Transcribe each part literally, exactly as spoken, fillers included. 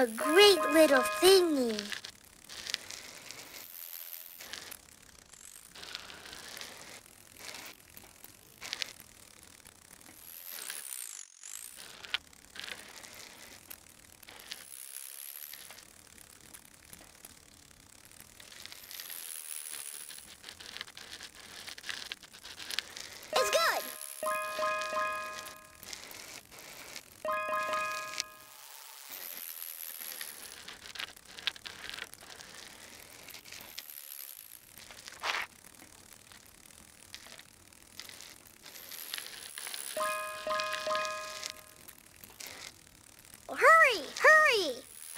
a great little thingy. It's good. Hurry, hurry.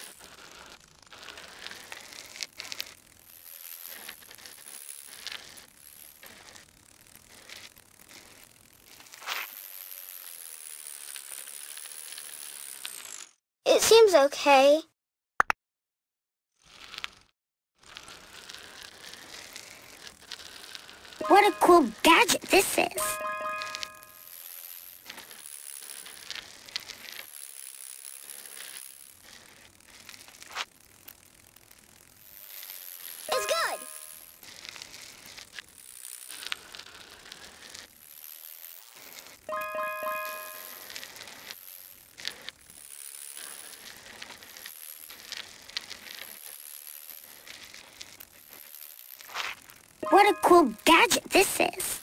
It seems okay. What a cool gadget this is. It's good. What a cool gadget this is.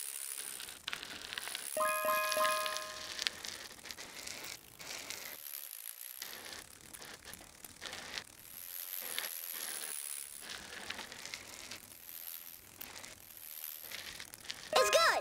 It's good.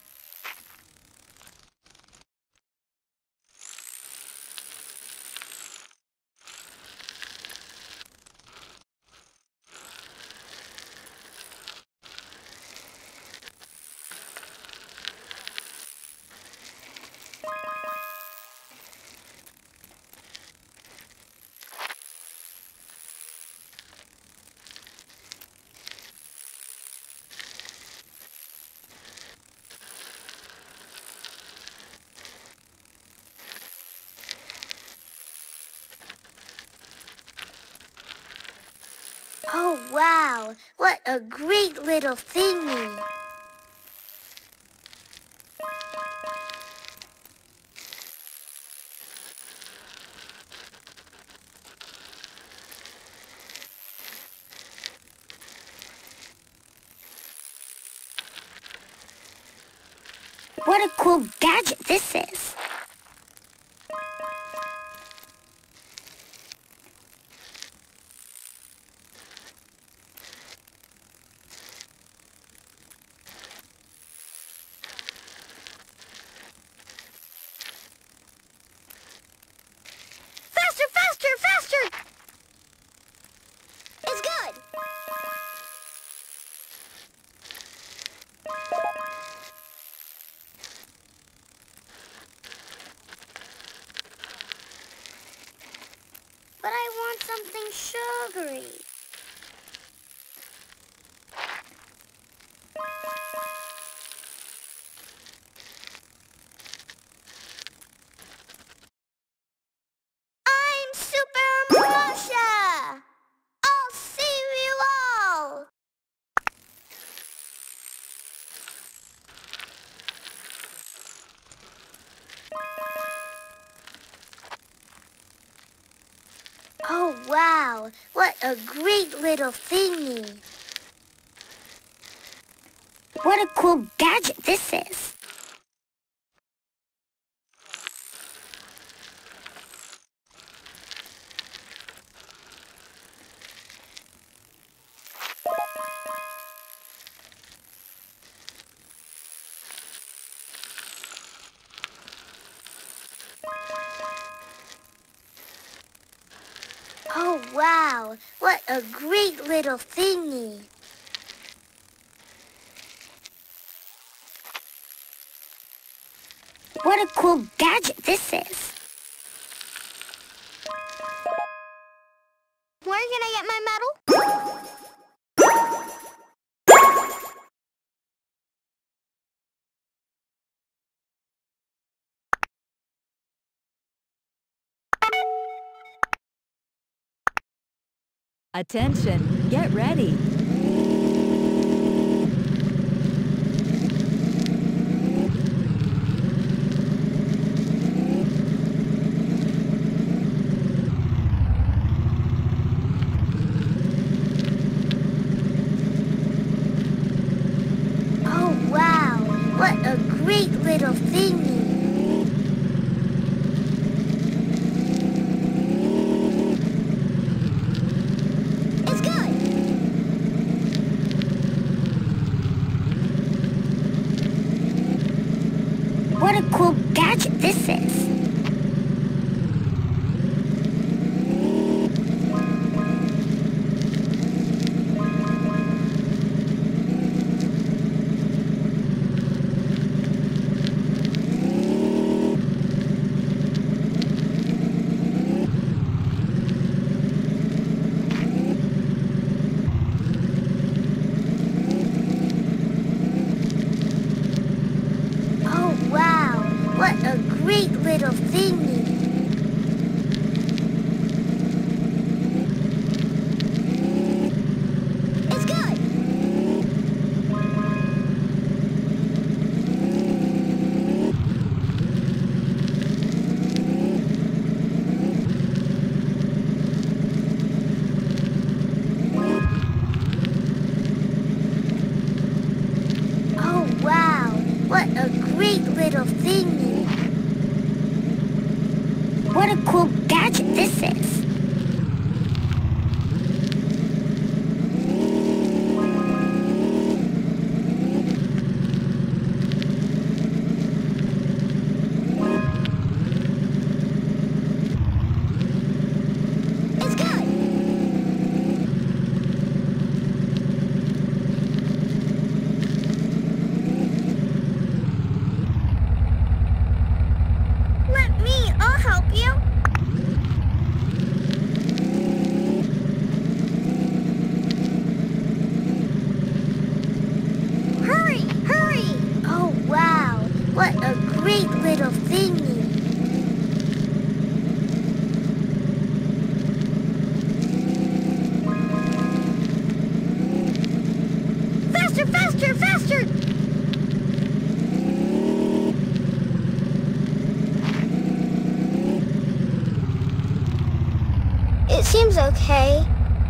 Oh, wow. What a great little thingy. What a cool gadget this is. Faster, faster, faster. It's good. But I want something sugary. I'm Super Masha. I'll save you all. Oh, wow. What a great little thingy. What a cool gadget this is. Oh, wow. What a great little thingy. What a cool gadget this is. Where can I get my medal? Attention, get ready. Oh, wow. What a great little thingy. It's good. What a cool gadget this is. Oh, wow. What a great little thingy. It's good. Oh, wow. What a great little thingy. What a cool gadget this is. It's good. Let me, I'll help you. Hurry, hurry. Oh, wow. What a great little thingy. Faster, faster, faster. It seems okay.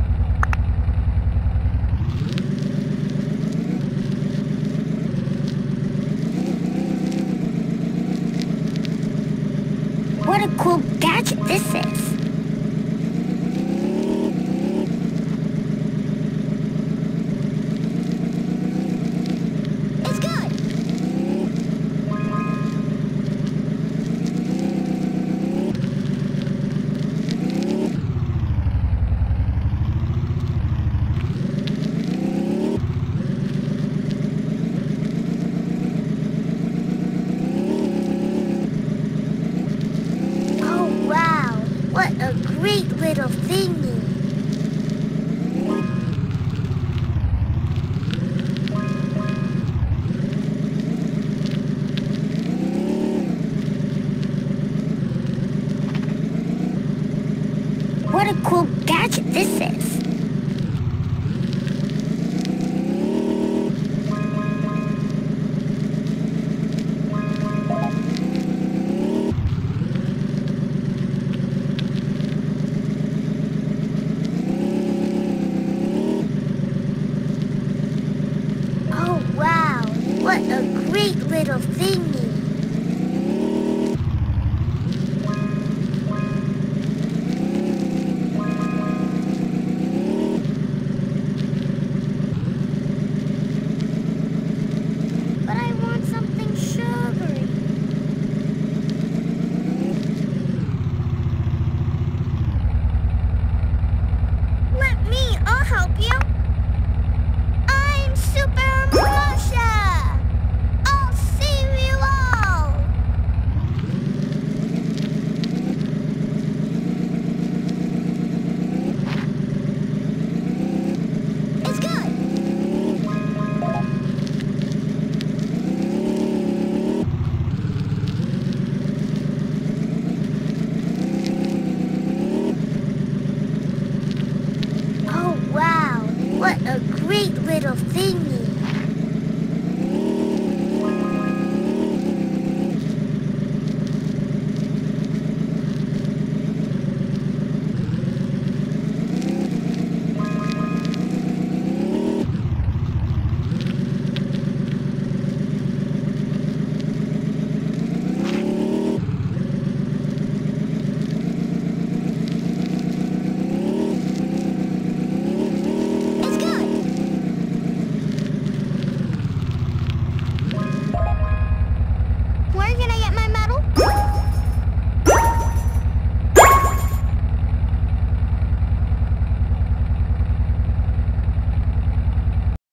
What a cool gadget this is. It's good. Oh, wow. What a great little thingy. What a cool gadget this is. Oh, wow. What a great little thingy. great little thingy.